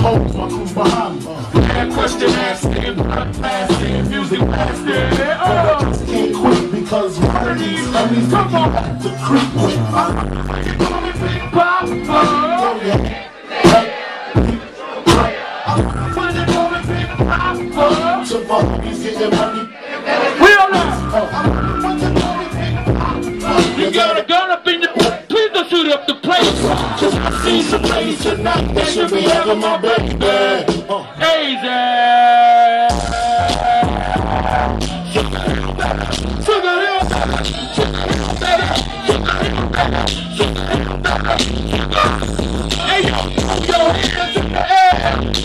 hoes, my crew behind me. That question asked, blasting, music blasting. Can't quit because one of these homies come on to creep with. Papa. We all know. You got a gun up in the please don't shoot up the place. Just see some ladies tonight that should be having my baby. Easy. Hey, yo, hands in the air.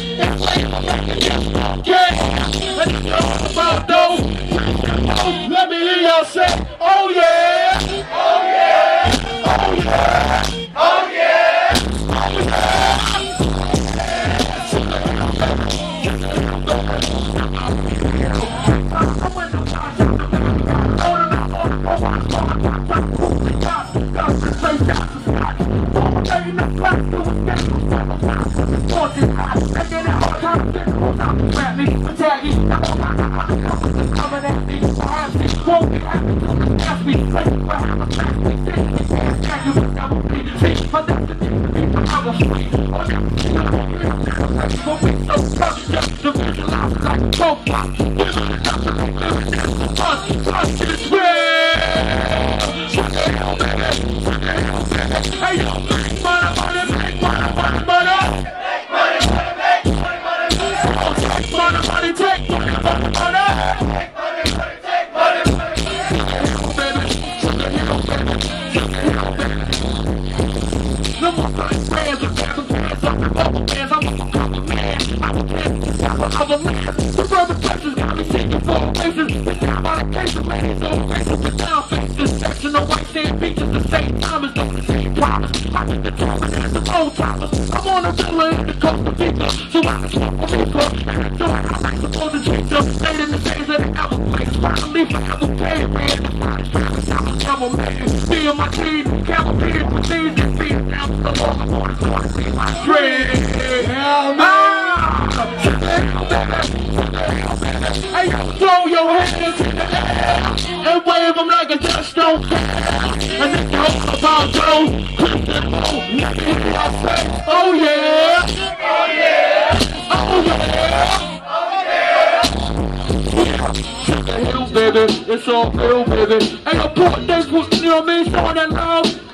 About those. Let me hear y'all say, oh yeah, oh yeah, oh yeah, oh yeah, oh I'm on a tour in the coast of people, so I can smoke a people. So I can support the dreams of staying in the days of the Everglades. Finally, I will pay, man. I'm a man, me and my team, cavalry, these and beat down the law. I'm on the see my dream. Hey, throw your hands in the air and wave them like a just don't care. And then talk about those. Oh yeah! Oh yeah! Oh yeah! Oh yeah! It's all real, baby. It's all real, baby. Hey, yo, put this, you know what I mean? Showing that love.